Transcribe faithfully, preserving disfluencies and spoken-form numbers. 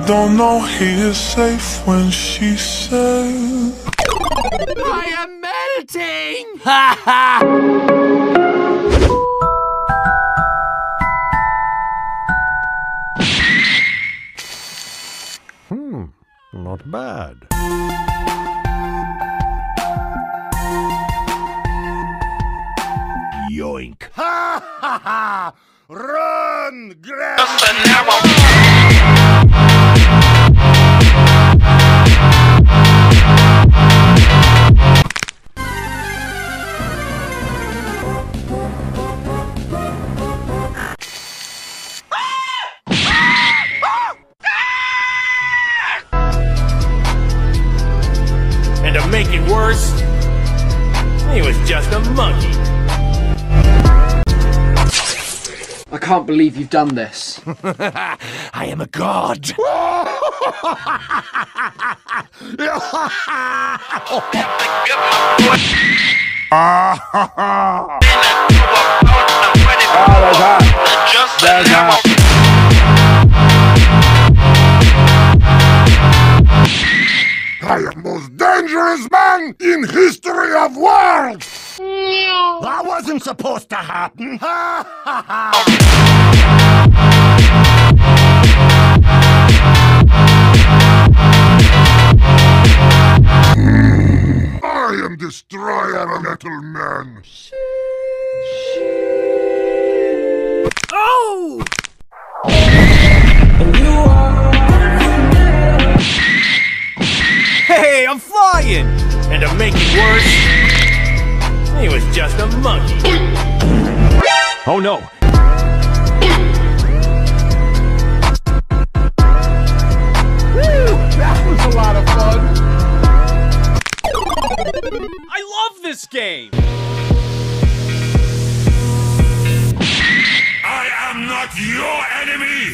don't know he is safe when she said, I am melting! Ha ha! Hmm, not bad. Yoink. Ha ha ha! Run, Grab! And to make it worse, he was just a monkey. I can't believe you've done this. I am a god. I am most dangerous man in history of worlds! That wasn't supposed to happen! Ha ha ha! I am Destroyer Metal Man! Oh! Hey, I'm flying! And to make it worse, he was just a monkey. Oh no! Woo! That was a lot of fun! I love this game! I am not your enemy!